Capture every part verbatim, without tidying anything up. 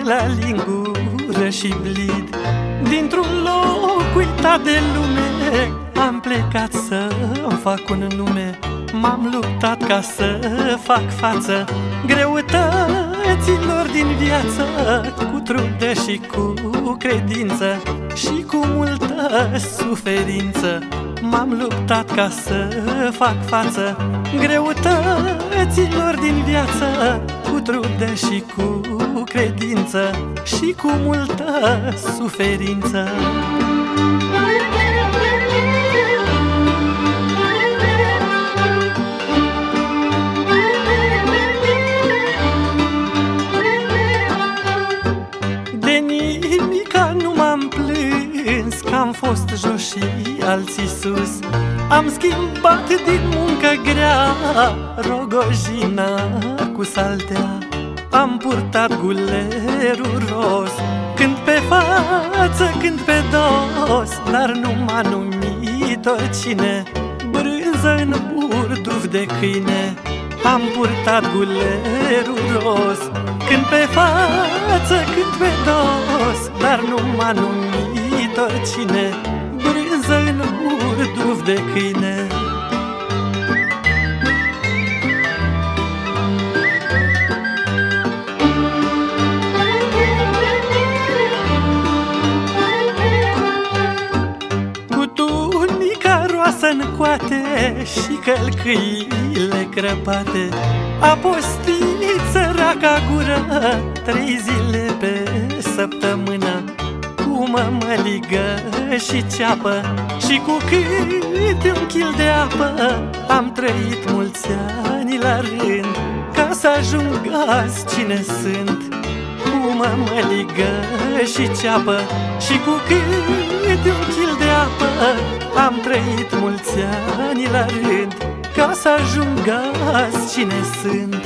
la lingură și blid. Dintr-un loc uitat de lume am plecat să-mi fac un nume. M-am luptat ca să fac față greutăților din viață, cu trudă și cu credință și cu multă suferință. M-am luptat ca să fac față greutăților din viață, cu trudă și cu credință și cu multă suferință. De nimica nu m-am plâns, că am fost jos și alții sus. Am schimbat din muncă grea rogojina cu saltea. Am purtat gulerul ros, când pe față, când pe dos, dar nu m-a numit oricine brânză în burduf de câine. Am purtat gulerul ros, când pe față, când pe dos, dar nu m-a numit oricine brânză în burduf de câine. În coate și călcâile crăpate, a postit săraca gură trei zile pe săptămână, cu mămăligă și ceapă și cu câte un chil de apă. Am trăit mulți ani la rând ca să ajung azi cine sunt, cu mămăligă și ceapă și cu câte un chil de apă. Am trăit mulți ani la rând ca să ajung azi cine sunt.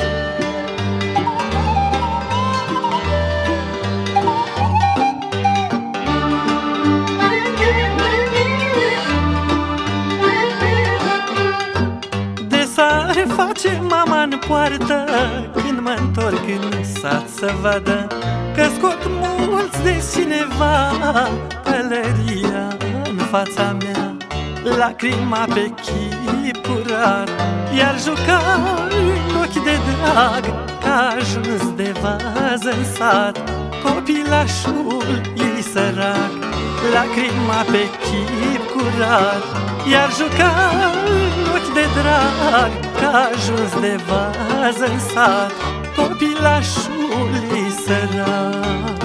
De sare face mama în poartă când mă întorc în sat să vadă că scot mulți de cineva pălăria în fața mea. Lacrima pe chip curat, iar juca în ochi de drag, că a ajuns de vază în sat copilașul ei sărac. Lacrima pe chip curat, iar juca în ochi de drag, că a ajuns de vază în sat copilașul ei sărac.